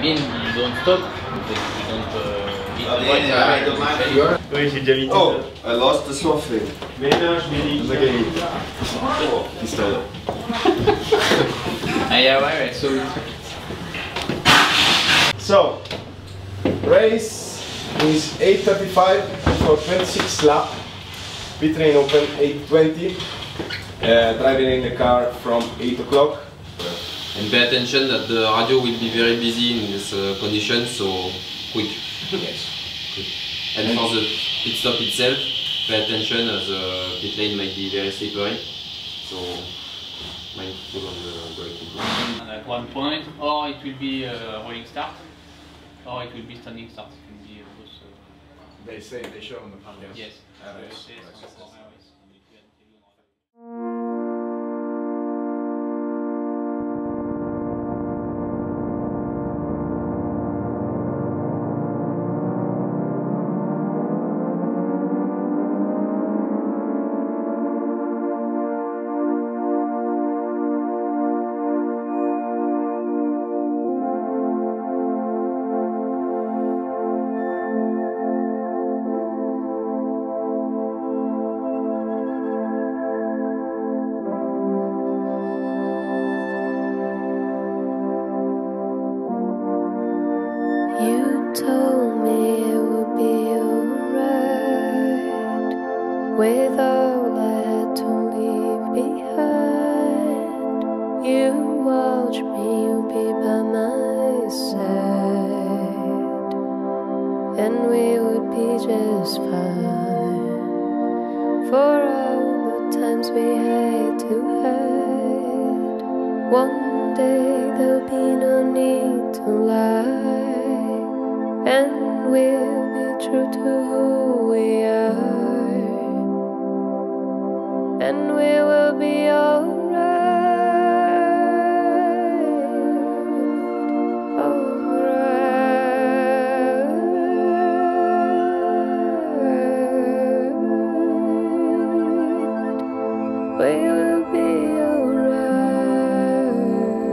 mean you don't stop, but you don't eat Oui, j'ai déjà mis. Oh, I lost the something. Mais non, je l'ai dit. I'm not gonna eat. He stole it. Ah yeah, ouais, so So, race is 8:35 for 26 lap. Pit train open 8:20. Driving in the car from 8 o'clock. And pay attention that the radio will be very busy in this condition, so quick. Yes. And for the pit stop itself, pay attention as the pit lane might be very slippery, so mindful on the braking. and at one point, or it will be a rolling start, or it will be standing start. It can be both. They show on the panel. Yes. You told me it would be alright with all I had to leave behind. You watch me, you'll be by my side, and we would be just fine for all the times we had to hide. One day there'll be no need to lie, and we'll be true to who we are, and we will be alright, alright. We will be alright.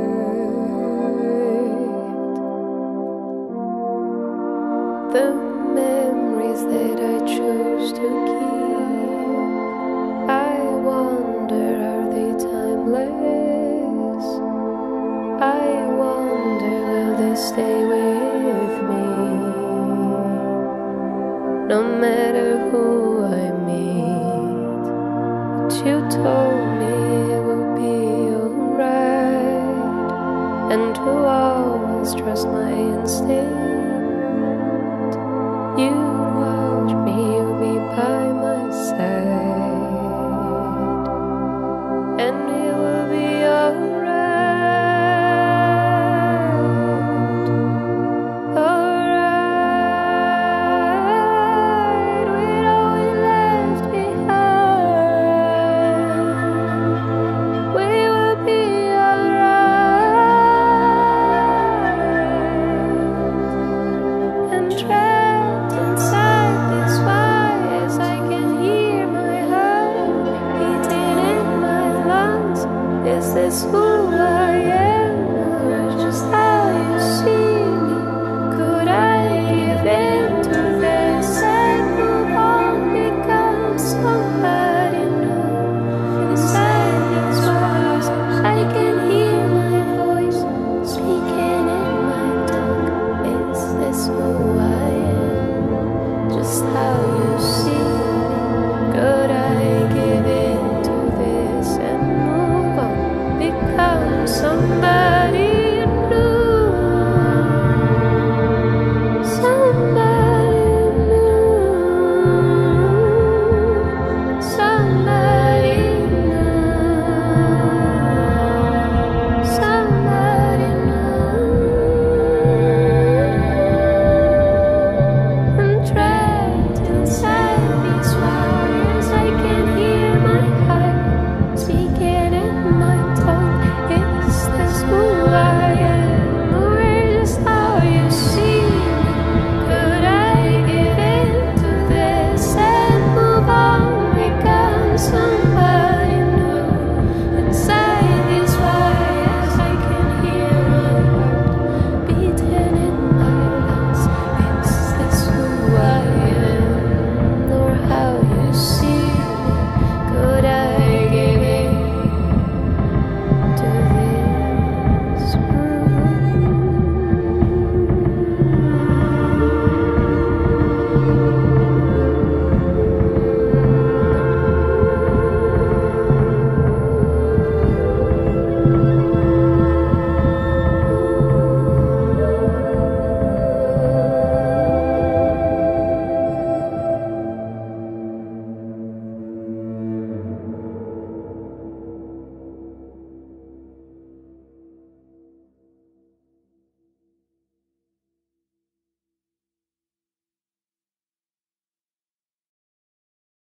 The memories that I choose to keep, I wonder, are they timeless? I wonder, will they stay with me? No matter who I meet, but you told me it will be alright, and to always trust my instinct. You watch me, you'll be by my side, and it will be alright, alright, with all we left behind. We will be alright, and trapped inside these fires, I can hear my heart beating in my lungs. Is this who I am, or just how you see me? Could I give in to this and move on, become somebody new? Inside these walls, I can hear my voice speaking in my tongue. Is this who I am, just how you see me? Could I give in to this and move on, become somebody new? Somebody new, somebody new, somebody new. I'm trapped inside these wires, I can hear my heart speaking in my tongue. Is this who I